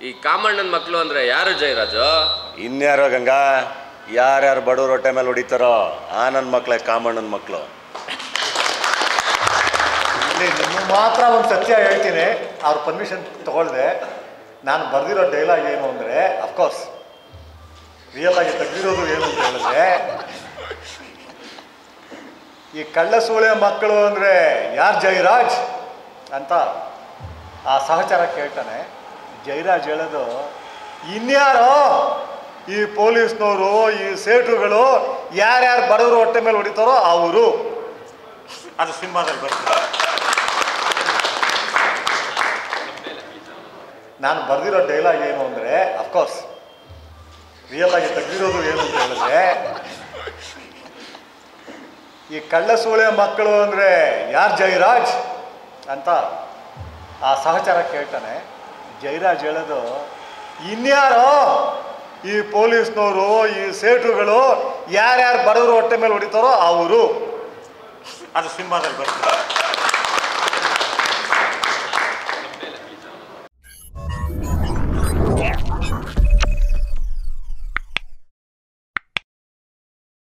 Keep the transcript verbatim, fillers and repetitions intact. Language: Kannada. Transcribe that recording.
ಈ ಕಾಮಣ್ಣನ ಮಕ್ಕಳು ಅಂದ್ರೆ ಯಾರು ಜಯರಾಜು? ಇನ್ಯಾರೋ ಗಂಗಾ, ಯಾರ್ಯಾರು ಬಡವ್ರ ಹೊಟ್ಟೆ ಮೇಲೆ ಹೊಡಿತಾರೋ ಆ ನನ್ನ ಮಕ್ಕಳೇ ಕಾಮಣ್ಣನ ಮಕ್ಕಳು. ಇಲ್ಲಿ ನಿಮ್ಮ ಮಾತ್ರ ಒಂದು ಸತ್ಯ ಹೇಳ್ತೀನಿ, ಅವ್ರ ಪರ್ಮಿಷನ್ ತಗೊಳ್ದೆ. ನಾನು ಬರೆದಿರೋ ಡೈಲಾಗ್ ಏನು ಅಂದರೆ, ಅಫ್ಕೋರ್ಸ್ ರಿಯಲ್ ಆಗಿ ತೆಗೆದಿರೋದು ಏನು ಅಂತ ಹೇಳಿದ್ರೆ, ಈ ಕಳ್ಳ ಸೂಳೆ ಮಕ್ಕಳು ಅಂದರೆ ಯಾರು ಜಯರಾಜ್ ಅಂತ ಆ ಸಹಚರ ಕೇಳ್ತಾನೆ. ಜಯರಾಜ್ ಹೇಳೋದು, ಇನ್ಯಾರೋ ಈ ಪೊಲೀಸ್ನವರು, ಈ ಸೇಟುಗಳು ಯಾರ್ಯಾರು ಬಡವರು ಹೊಟ್ಟೆ ಮೇಲೆ ಹೊಡಿತಾರೋ ಅವರು. ಅದು ಸಿನಿಮಾದಲ್ಲಿ ಬರ್ತದೆ. ನಾನು ಬರೆದಿರೋ ಡೈಲಾಗ್ ಏನು ಅಂದರೆ, ಅಫ್ಕೋರ್ಸ್ ರಿಯಲ್ ಆಗಿ ತೆಗೆದಿರೋದು ಏನು ಅಂತ ಹೇಳಿದ್ರೆ, ಈ ಕಳ್ಳ ಸೂಳೆ ಮಕ್ಕಳು ಅಂದರೆ ಯಾರು ಜಯರಾಜ್ ಅಂತ ಆ ಸಹಚರ ಕೇಳ್ತಾನೆ. ಜಯರಾಜ್ ಹೇಳೋದು, ಇನ್ಯಾರೋ ಈ ಪೊಲೀಸ್ನವರು, ಈ ಸೇಟುಗಳು ಯಾರ್ಯಾರು ಬಡವರು ಹೊಟ್ಟೆ ಮೇಲೆ ಹೊಡಿತಾರೋ ಅವರು. ಅದು ಸಿನಿಮಾದಲ್ಲಿ ಬರ್ತದೆ.